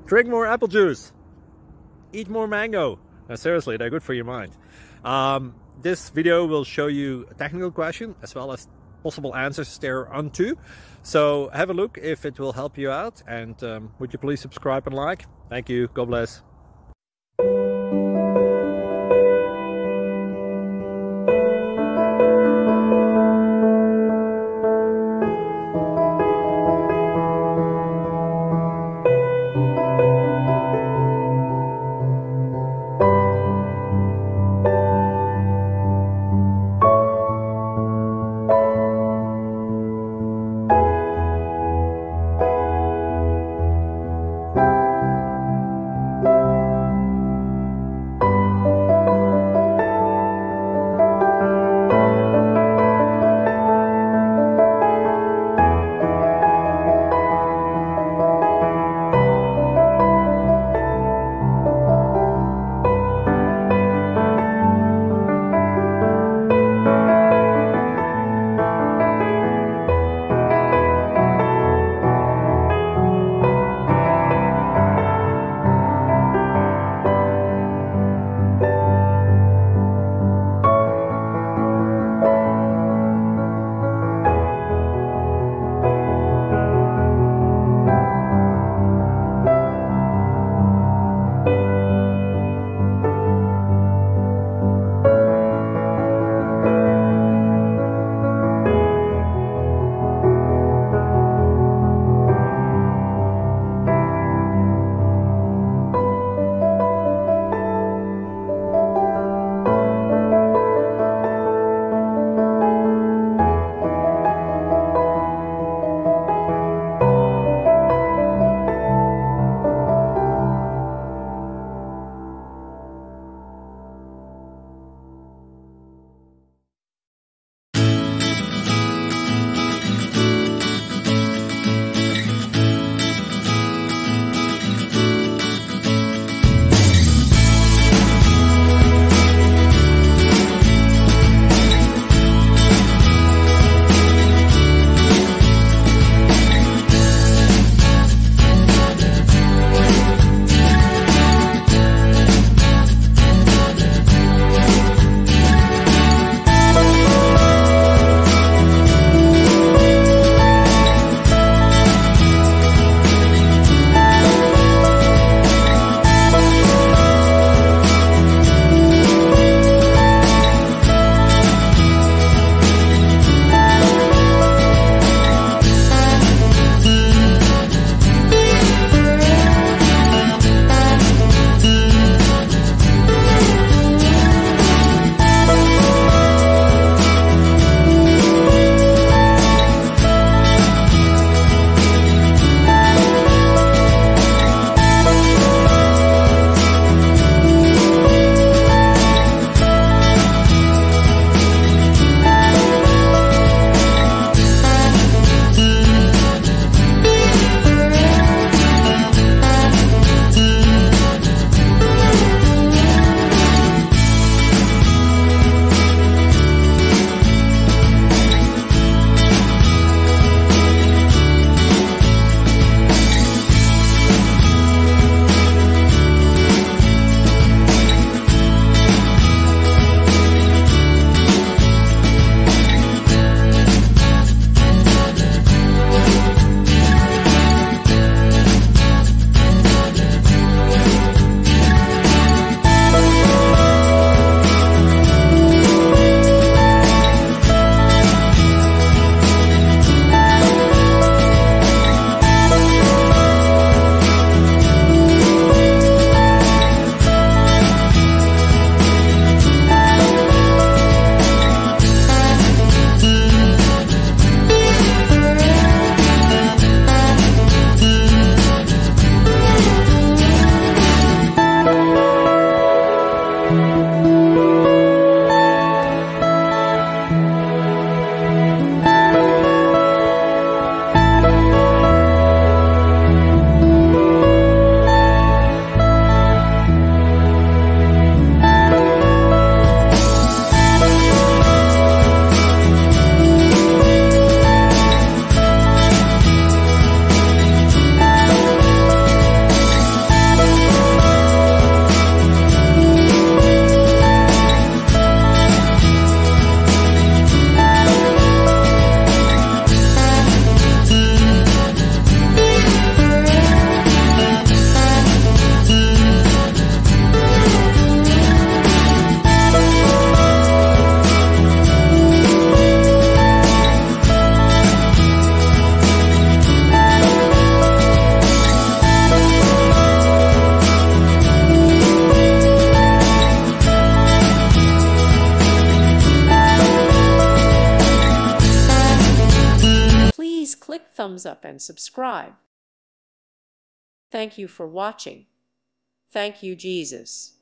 Drink more apple juice. Eat more mango. No, seriously, they're good for your mind. This video will show you a technical question as well as possible answers thereunto. So have a look if it will help you out, and would you please subscribe and like? Thank you. God bless. thumbs up and subscribe. Thank you for watching. Thank you, Jesus.